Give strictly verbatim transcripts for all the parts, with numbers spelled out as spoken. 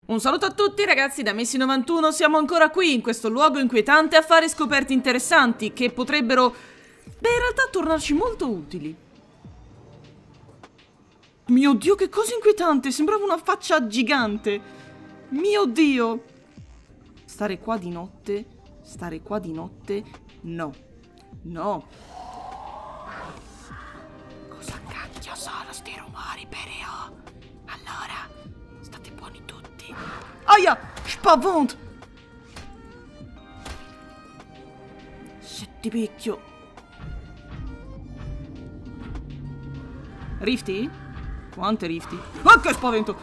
Un saluto a tutti ragazzi da Messi novantuno, siamo ancora qui in questo luogo inquietante a fare scoperte interessanti che potrebbero, beh, in realtà tornarci molto utili. Mio Dio, che cosa inquietante, sembrava una faccia gigante. Mio Dio. Stare qua di notte, stare qua di notte, no, no. Cosa cacchio sono sti rumori, Pereo? Allora, state buoni tutti. Aia! Spavont! Se ti picchio. Rifty? Quante rifty? Ah, che spavento!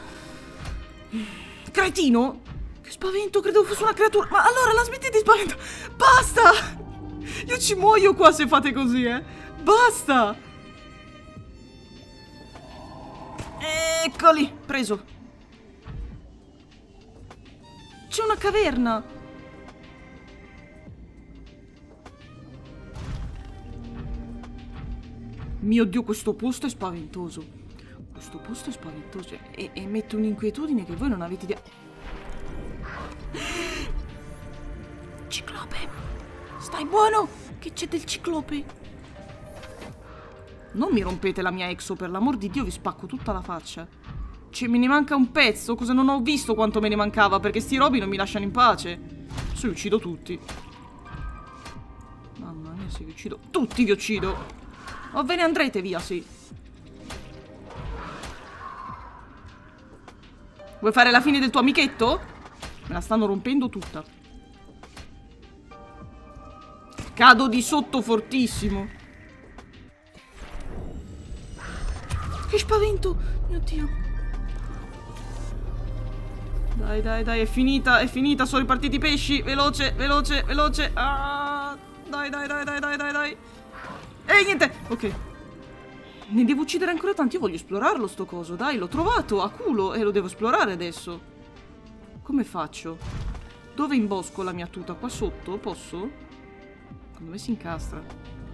Cretino! Che spavento, credevo fosse una creatura. Ma allora la smetti di spaventare. Basta! Io ci muoio qua se fate così, eh. Basta! Eccoli, preso. C'è una caverna. Mio Dio, questo posto è spaventoso. Questo posto è spaventoso e, e mette un'inquietudine che voi non avete idea. Ciclope, stai buono che c'è del ciclope. Non mi rompete la mia exo, per l'amor di Dio vi spacco tutta la faccia. Cioè, me ne manca un pezzo, cosa non ho visto quanto me ne mancava, perché sti robi non mi lasciano in pace. Adesso li uccido tutti. Mamma mia, se vi uccido tutti vi uccido. O ve ne andrete via, sì. Vuoi fare la fine del tuo amichetto? Me la stanno rompendo tutta. Cado di sotto fortissimo. Che spavento! Mio Dio. Dai, dai, dai, è finita, è finita, sono ripartiti i pesci. Veloce, veloce, veloce. Ah, dai, dai, dai, dai, dai, dai, dai. Ehi, niente. Ok. Ne devo uccidere ancora tanti. Io voglio esplorarlo sto coso. Dai, l'ho trovato a culo e lo devo esplorare adesso. Come faccio? Dove imbosco la mia tuta? Qua sotto? Posso? Secondo me si incastra.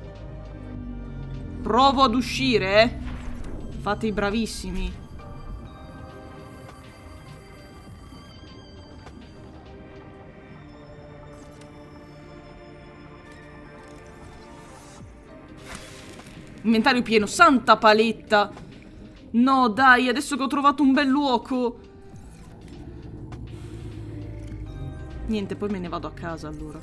Provo ad uscire, eh. Fate i bravissimi. Inventario pieno, santa paletta. No, dai, adesso che ho trovato un bel luogo. Niente, poi me ne vado a casa allora.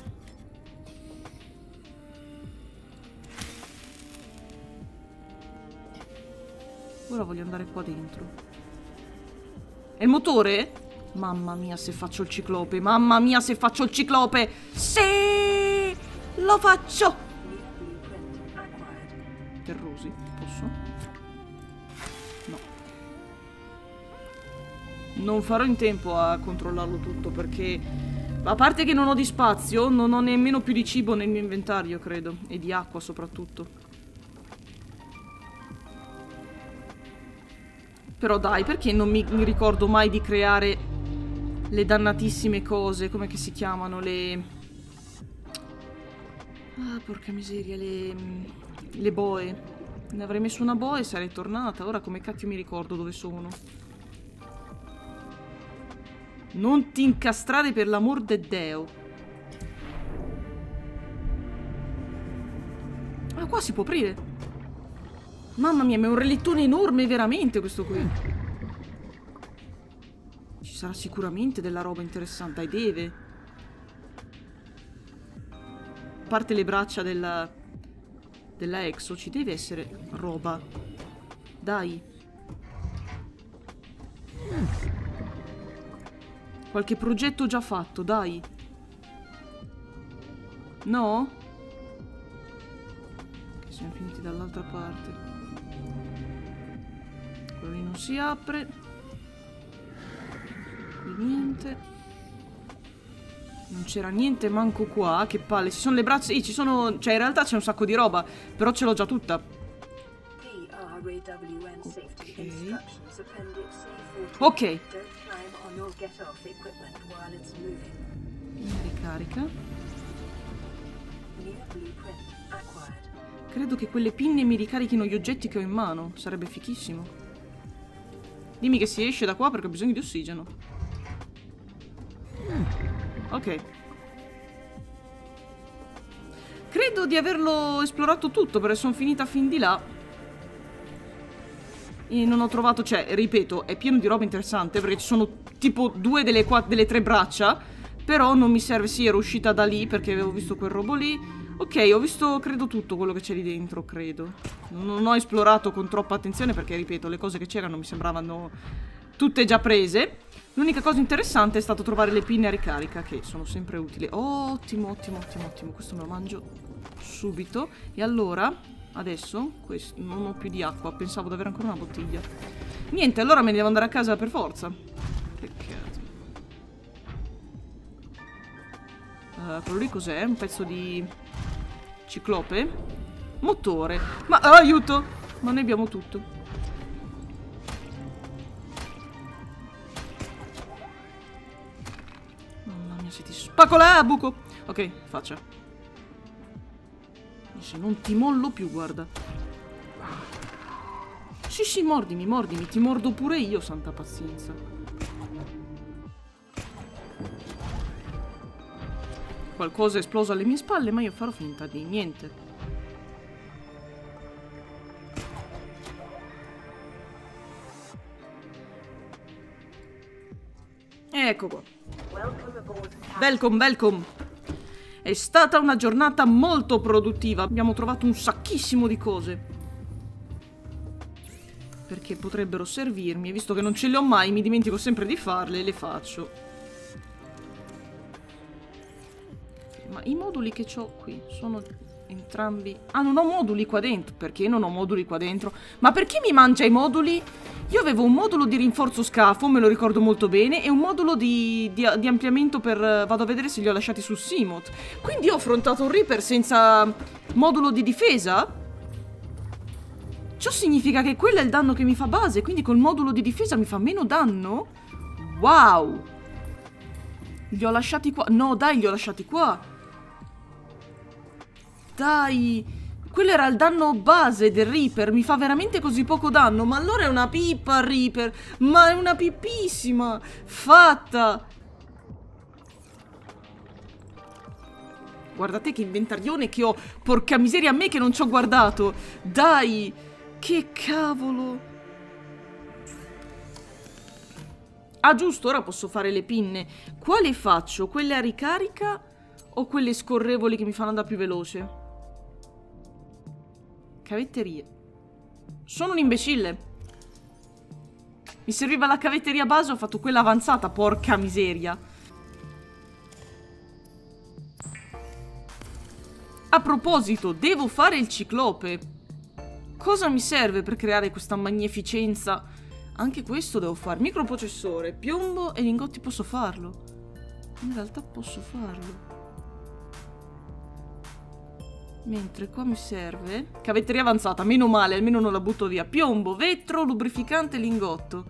Ora voglio andare qua dentro. È il motore? Mamma mia se faccio il ciclope. Mamma mia se faccio il ciclope. Sì, lo faccio. Terrosi, posso? No. Non farò in tempo a controllarlo tutto perché, a parte che non ho di spazio, non ho nemmeno più di cibo nel mio inventario, credo. E di acqua soprattutto. Però dai, perché non mi, mi ricordo mai di creare le dannatissime cose, come che si chiamano, le... Ah, porca miseria, le... Le boe. Ne avrei messo una boa e sarei tornata. Ora come cacchio mi ricordo dove sono. Non ti incastrare per l'amor de Deo. Ah, qua si può aprire. Mamma mia, ma è un relittone enorme veramente questo qui. Ci sarà sicuramente della roba interessante. Dai, deve. A parte le braccia della... della exo, ci deve essere roba. Dai. Qualche progetto già fatto, dai. No? Che siamo finiti dall'altra parte. Quello lì non si apre. Qui niente. Non c'era niente manco qua. Che palle. Ci sono le braccia. Sì, ci sono. Cioè in realtà c'è un sacco di roba. Però ce l'ho già tutta. Ok. Ok. Ricarica. Credo che quelle pinne mi ricarichino gli oggetti che ho in mano. Sarebbe fichissimo. Dimmi che si esce da qua perché ho bisogno di ossigeno. Ok. Credo di averlo esplorato tutto, perché sono finita fin di là. E non ho trovato... Cioè, ripeto, è pieno di roba interessante, perché ci sono tipo due delle, quattro, delle tre braccia. Però non mi serve... Sì, ero uscita da lì, perché avevo visto quel robo lì. Ok, ho visto, credo, tutto quello che c'è lì dentro, credo. Non ho esplorato con troppa attenzione, perché, ripeto, le cose che c'erano mi sembravano tutte già prese. L'unica cosa interessante è stato trovare le pinne a ricarica, che sono sempre utili. Oh, ottimo, ottimo, ottimo, ottimo. Questo me lo mangio subito. E allora, adesso, questo, non ho più di acqua. Pensavo di avere ancora una bottiglia. Niente, allora me ne devo andare a casa per forza. Peccato. Uh, quello lì cos'è? Un pezzo di ciclope? Motore. Ma, oh, aiuto! Ma noi abbiamo tutto. Se ti spacco la buco. Ok, faccia. Se non ti mollo più, guarda. Sì, sì, mordimi, mordimi. Ti mordo pure io, santa pazienza. Qualcosa è esploso alle mie spalle, ma io farò finta di niente. Ecco qua. Welcome, welcome. È stata una giornata molto produttiva. Abbiamo trovato un sacchissimo di cose. Perché potrebbero servirmi. E visto che non ce le ho mai, mi dimentico sempre di farle e le faccio. Ma i moduli che ho qui sono entrambi... Ah, non ho moduli qua dentro. Perché non ho moduli qua dentro? Ma perché mi mangia i moduli? Io avevo un modulo di rinforzo scafo, me lo ricordo molto bene, e un modulo di, di, di ampliamento per... Vado a vedere se li ho lasciati su Seamoth. Quindi ho affrontato un Reaper senza modulo di difesa? Ciò significa che quello è il danno che mi fa base, quindi col modulo di difesa mi fa meno danno? Wow! Li ho lasciati qua... No, dai, li ho lasciati qua. Dai... Quello era il danno base del Reaper. Mi fa veramente così poco danno. Ma allora è una pippa il Reaper. Ma è una pippissima. Fatta. Guardate che inventarione che ho. Porca miseria, a me che non ci ho guardato. Dai. Che cavolo. Ah, giusto, ora posso fare le pinne. Quali faccio? Quelle a ricarica o quelle scorrevoli che mi fanno andare più veloce? Cavetterie. Sono un imbecille. Mi serviva la cavetteria base, ho fatto quella avanzata, porca miseria. A proposito, devo fare il ciclope. Cosa mi serve per creare questa magnificenza? Anche questo devo fare. Microprocessore, piombo e lingotti posso farlo. In realtà posso farlo. Mentre qua mi serve cavetteria avanzata, meno male, almeno non la butto via. Piombo, vetro, lubrificante, lingotto.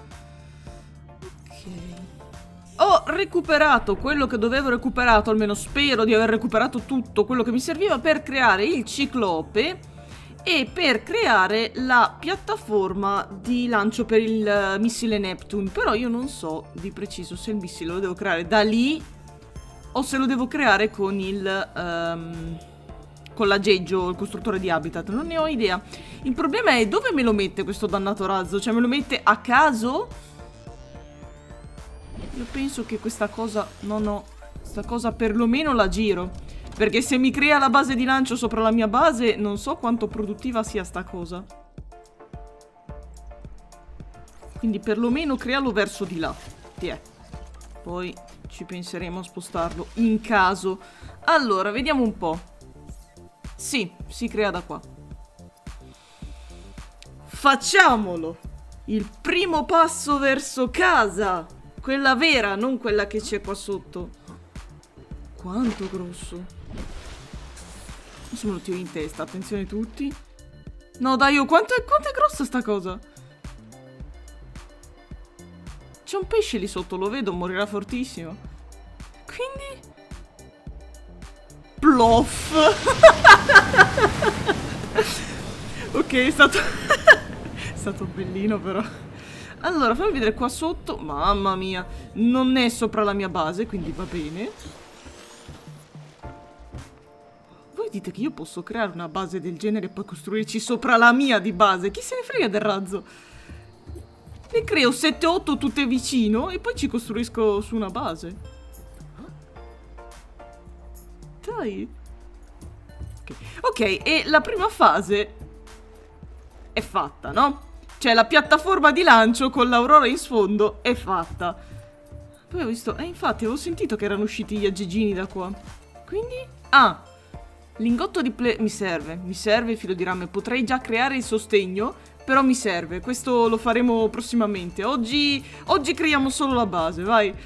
Ok. Ho recuperato quello che dovevo recuperato, almeno spero di aver recuperato tutto quello che mi serviva per creare il ciclope e per creare la piattaforma di lancio per il missile Neptune. Però io non so di preciso se il missile lo devo creare da lì o se lo devo creare con il... Um, con l'aggeggio, il costruttore di habitat, non ne ho idea. Il problema è dove me lo mette questo dannato razzo? Cioè me lo mette a caso? Io penso che questa cosa, no no, questa cosa perlomeno la giro. Perché se mi crea la base di lancio sopra la mia base, non so quanto produttiva sia sta cosa. Quindi perlomeno crealo verso di là. Tiè. Poi ci penseremo a spostarlo in caso. Allora, vediamo un po'. Sì, si crea da qua. Facciamolo! Il primo passo verso casa! Quella vera, non quella che c'è qua sotto. Quanto grosso! Adesso me lo tiro in testa, attenzione tutti. No dai, oh, quanto è, quanto è grossa sta cosa? C'è un pesce lì sotto, lo vedo, morirà fortissimo. Quindi... Ploff! Ok, è stato... è stato bellino però. Allora, fammi vedere qua sotto. Mamma mia, non è sopra la mia base, quindi va bene. Voi dite che io posso creare una base del genere e poi costruirci sopra la mia di base? Chi se ne frega del razzo? Ne creo sette otto tutte vicino e poi ci costruisco su una base. Dai. Ok, okay, e la prima fase è fatta, no? Cioè la piattaforma di lancio con l'Aurora in sfondo è fatta. Poi ho visto... Eh, infatti avevo sentito che erano usciti gli aggeggini da qua. Quindi... Ah! Lingotto di ple... Mi serve. Mi serve il filo di rame. Potrei già creare il sostegno, però mi serve. Questo lo faremo prossimamente. Oggi... Oggi creiamo solo la base, vai.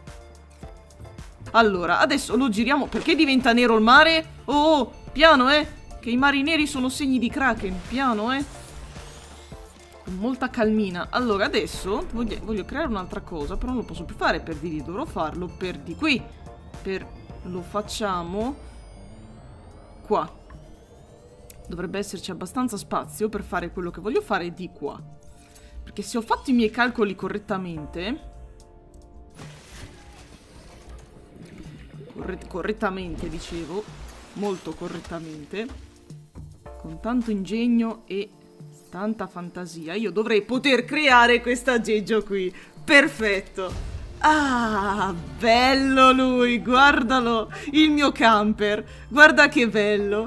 Allora, adesso lo giriamo. Perché diventa nero il mare? Oh, oh, piano, eh! Che i mari neri sono segni di Kraken. Piano, eh! Con molta calmina. Allora, adesso voglio, voglio creare un'altra cosa, però non lo posso più fare per di lì. Dovrò farlo per di qui. Per... Lo facciamo... qua. Dovrebbe esserci abbastanza spazio per fare quello che voglio fare di qua. Perché se ho fatto i miei calcoli correttamente... Corret- correttamente, dicevo. Molto correttamente. Con tanto ingegno e... tanta fantasia, io dovrei poter creare questo aggeggio qui. Perfetto. Ah, bello lui, guardalo. Il mio camper. Guarda che bello.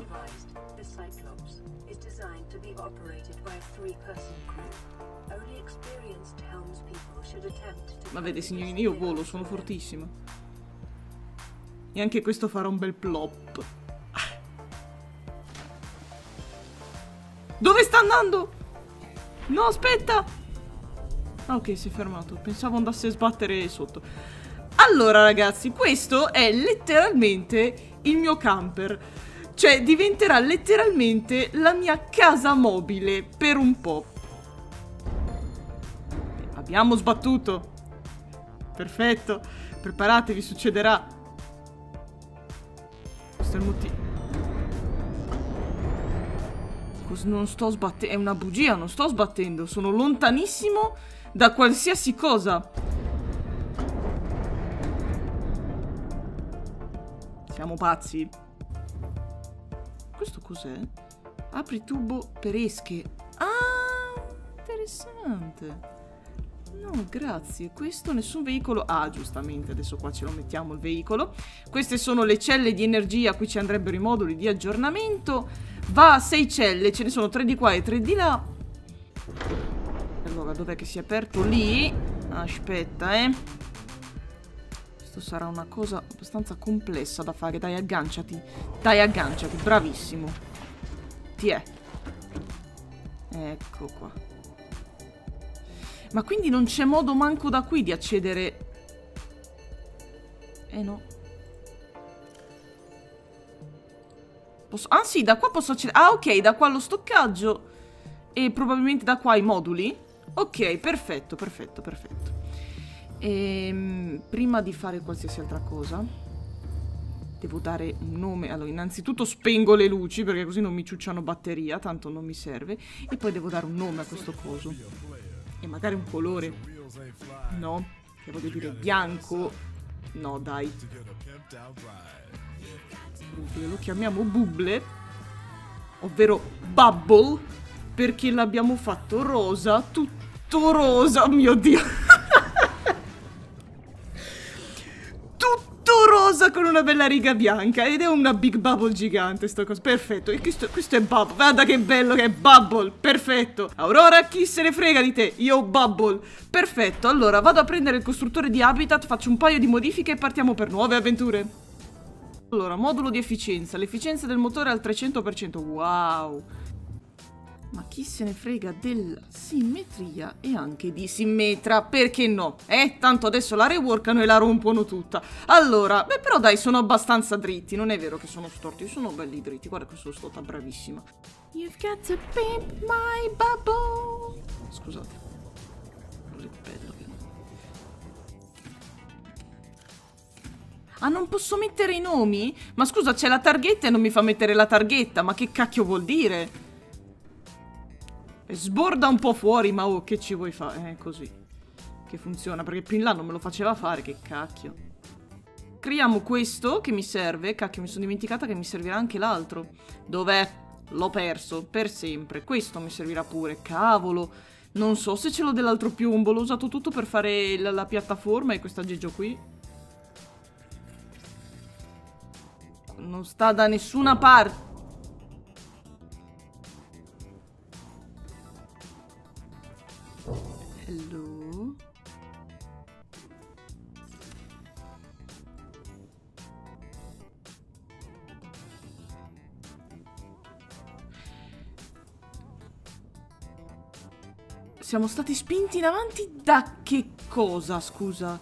Ma vede signorini, io volo, sono fortissima. E anche questo farà un bel plop. Dove sta andando? No, aspetta. Ah, ok, si è fermato. Pensavo andasse a sbattere sotto. Allora, ragazzi, questo è letteralmente il mio camper. Cioè, diventerà letteralmente la mia casa mobile per un po'. Abbiamo sbattuto. Perfetto. Preparatevi, succederà. Questo è il motivo. Non sto sbattendo, è una bugia, non sto sbattendo, sono lontanissimo da qualsiasi cosa. Siamo pazzi. Questo cos'è? Apri tubo per esche. Ah, interessante. No, grazie. Questo nessun veicolo. Ah, giustamente, adesso qua ce lo mettiamo il veicolo. Queste sono le celle di energia, qui ci andrebbero i moduli di aggiornamento. Va a sei celle, ce ne sono tre di qua e tre di là. Allora, dov'è che si è aperto? Lì. Aspetta, eh. Questo sarà una cosa abbastanza complessa da fare. Dai, agganciati. Dai, agganciati, bravissimo. Ti è. Ecco qua. Ma quindi non c'è modo manco da qui di accedere. Eh no. Posso... Ah sì, da qua posso accedere. Ah ok, da qua lo stoccaggio. E probabilmente da qua i moduli. Ok, perfetto, perfetto, perfetto. Ehm, prima di fare qualsiasi altra cosa devo dare un nome. Allora, innanzitutto spengo le luci perché così non mi ciucciano batteria, tanto non mi serve. E poi devo dare un nome a questo coso. E magari un colore. No, che voglio dire bianco. No, dai. Lo chiamiamo Bubble, ovvero Bubble, perché l'abbiamo fatto rosa, tutto rosa. Oh mio Dio. Tutto rosa con una bella riga bianca. Ed è una Big Bubble gigante sto coso. Perfetto. E questo, questo è Bubble. Guarda che bello che è Bubble. Perfetto. Aurora, chi se ne frega di te? Io Bubble. Perfetto. Allora vado a prendere il costruttore di habitat, faccio un paio di modifiche e partiamo per nuove avventure. Allora, modulo di efficienza. L'efficienza del motore è al trecento per cento. Wow. Ma chi se ne frega della simmetria e anche di simmetra? Perché no? Eh, tanto adesso la reworkano e la rompono tutta. Allora, beh, però dai, sono abbastanza dritti. Non è vero che sono storti, sono belli dritti. Guarda che sono stata bravissima. You've got to pimp my bubble. Scusate. Così bello che... Ah, non posso mettere i nomi? Ma scusa, c'è la targhetta e non mi fa mettere la targhetta. Ma che cacchio vuol dire? Sborda un po' fuori, ma oh, che ci vuoi fare? Eh, così. che funziona, perché più in là non me lo faceva fare, che cacchio. Creiamo questo che mi serve. Cacchio, mi sono dimenticata che mi servirà anche l'altro. Dov'è? L'ho perso, per sempre. Questo mi servirà pure, cavolo. Non so se ce l'ho dell'altro piombo, l'ho usato tutto per fare la, la piattaforma e questo aggeggio qui non sta da nessuna parte. Hello? Siamo stati spinti in avanti da che cosa, scusa?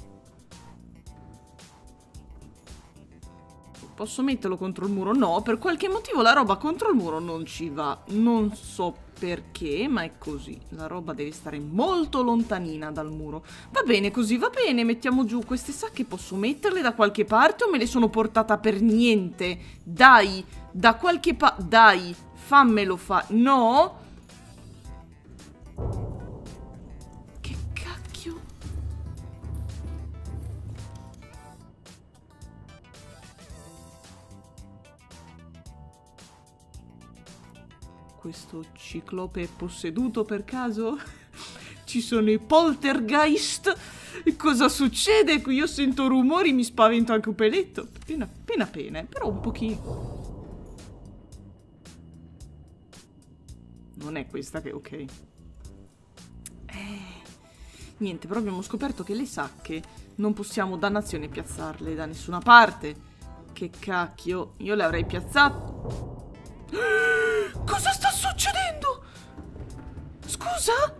Posso metterlo contro il muro? No, per qualche motivo la roba contro il muro non ci va. Non so perché, ma è così. La roba deve stare molto lontanina dal muro. Va bene così, va bene. Mettiamo giù queste sacche. Posso metterle da qualche parte o me le sono portata per niente? Dai, da qualche parte... Dai, fammelo fa... No... Questo ciclope è posseduto per caso? Ci sono i poltergeist? Cosa succede? Qui io sento rumori, mi spavento anche un peletto. Appena appena, appena, però un pochino. Non è questa che... ok. Eh, niente, però abbiamo scoperto che le sacche non possiamo, dannazione, piazzarle da nessuna parte. Che cacchio, io le avrei piazzate... Cosa sta succedendo? Scusa?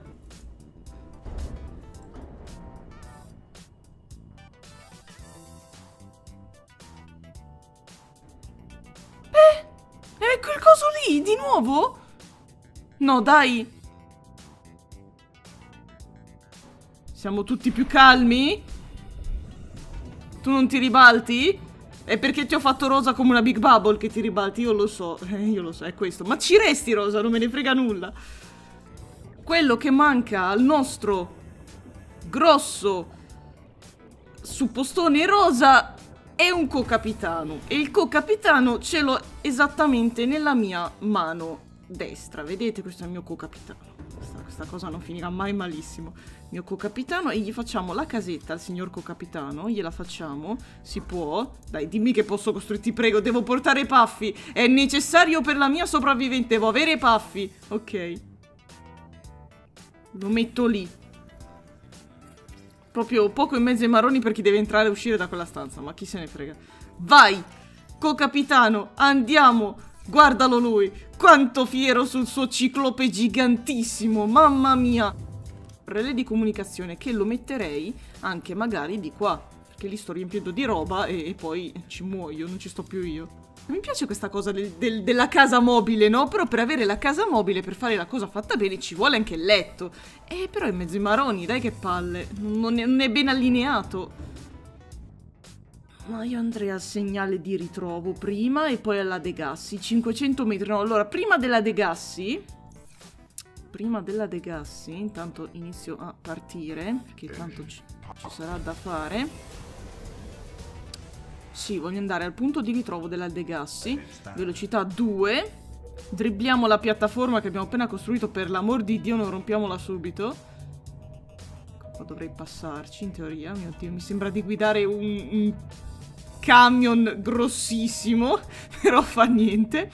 Eh, è quel coso lì, di nuovo? No, dai. Siamo tutti più calmi? Tu non ti ribalti? È perché ti ho fatto rosa come una Big Bubble che ti ribalti, io lo so, eh, io lo so, è questo. Ma ci resti rosa, non me ne frega nulla. Quello che manca al nostro grosso suppostone rosa è un co-capitano. E il co-capitano ce l'ho esattamente nella mia mano destra. Vedete, questo è il mio co-capitano. Questa, questa cosa non finirà mai malissimo. Mio co-capitano, e gli facciamo la casetta al signor co-capitano. Gliela facciamo, si può. Dai, dimmi che posso costruire, ti prego, devo portare Puffy. È necessario per la mia sopravvivenza, devo avere Puffy. Ok. Lo metto lì. Proprio poco in mezzo ai marroni per chi deve entrare e uscire da quella stanza, ma chi se ne frega. Vai, co-capitano, andiamo. Guardalo lui, quanto fiero sul suo ciclope gigantissimo, mamma mia. Relè di comunicazione che lo metterei anche magari di qua, perché li sto riempiendo di roba e, e poi ci muoio, non ci sto più io. Mi piace questa cosa del, del, della casa mobile, no? Però per avere la casa mobile, per fare la cosa fatta bene, ci vuole anche il letto. Eh, però in mezzo ai maroni, dai che palle, non è, non è ben allineato. Ma io andrei al segnale di ritrovo prima e poi alla De Gassi, cinquecento metri, no, allora prima della De Gassi... Prima della De Gassi, intanto inizio a partire, perché tanto ci, ci sarà da fare. Sì, voglio andare al punto di ritrovo della De Gassi, velocità due. Dribbliamo la piattaforma che abbiamo appena costruito, per l'amor di Dio non rompiamola subito. Qua dovrei passarci, in teoria, mio Dio, mi sembra di guidare un, un camion grossissimo, però fa niente.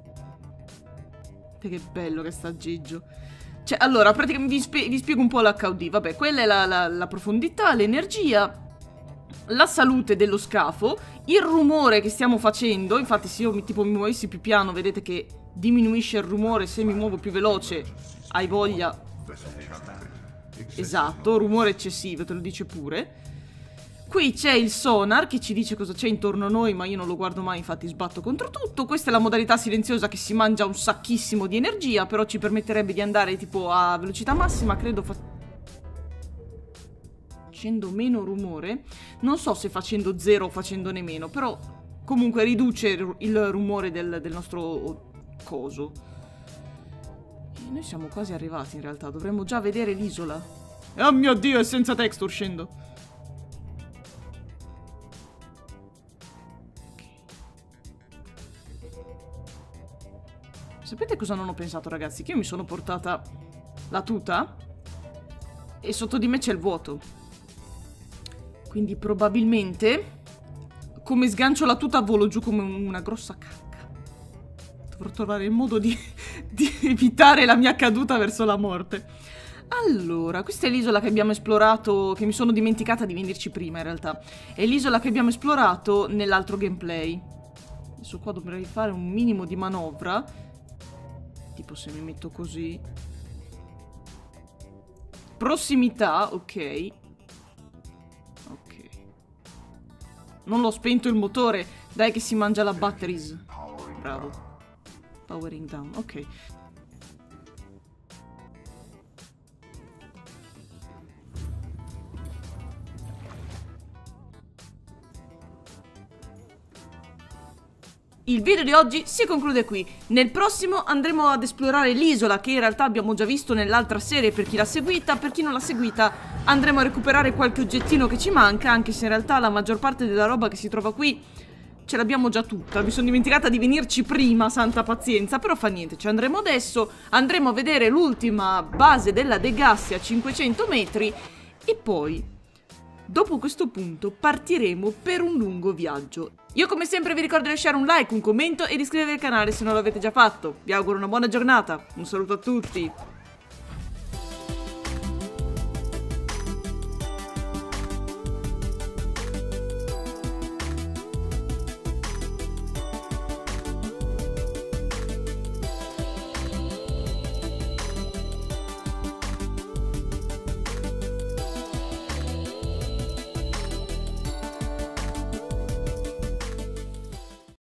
Che bello che sta aggeggio. Cioè, allora, praticamente vi, spie vi spiego un po' l'H U D. Vabbè, quella è la, la, la profondità, l'energia, la salute dello scafo, il rumore che stiamo facendo. Infatti, se io mi, tipo, mi muovessi più piano, vedete che diminuisce il rumore. Se mi muovo più veloce, hai voglia. Esatto, rumore eccessivo, te lo dice pure. Qui c'è il sonar che ci dice cosa c'è intorno a noi, ma io non lo guardo mai, infatti sbatto contro tutto. Questa è la modalità silenziosa che si mangia un sacchissimo di energia, però ci permetterebbe di andare tipo a velocità massima, credo facendo meno rumore. Non so se facendo zero o facendone meno, però comunque riduce il rumore del, del nostro coso. E noi siamo quasi arrivati in realtà, dovremmo già vedere l'isola. Oh mio Dio, è senza texture, scendo. Sapete cosa non ho pensato, ragazzi? Che io mi sono portata la tuta e sotto di me c'è il vuoto. Quindi probabilmente, come sgancio la tuta, volo giù come una grossa cacca. Dovrò trovare il modo di, di evitare la mia caduta verso la morte. Allora, questa è l'isola che abbiamo esplorato, che mi sono dimenticata di venirci prima in realtà. È l'isola che abbiamo esplorato nell'altro gameplay. Adesso qua dovrei fare un minimo di manovra. Tipo se mi metto così. Prossimità, ok. Ok. Non l'ho spento il motore. Dai che si mangia la batteries. Bravo. Powering down, ok. Il video di oggi si conclude qui. Nel prossimo andremo ad esplorare l'isola che in realtà abbiamo già visto nell'altra serie per chi l'ha seguita. Per chi non l'ha seguita andremo a recuperare qualche oggettino che ci manca, anche se in realtà la maggior parte della roba che si trova qui ce l'abbiamo già tutta. Mi sono dimenticata di venirci prima, santa pazienza, però fa niente, ci andremo adesso. Andremo a vedere l'ultima base della Degasi a cinquecento metri e poi, dopo questo punto, partiremo per un lungo viaggio. Io come sempre vi ricordo di lasciare un like, un commento e di iscrivervi al canale se non l'avete già fatto. Vi auguro una buona giornata, un saluto a tutti!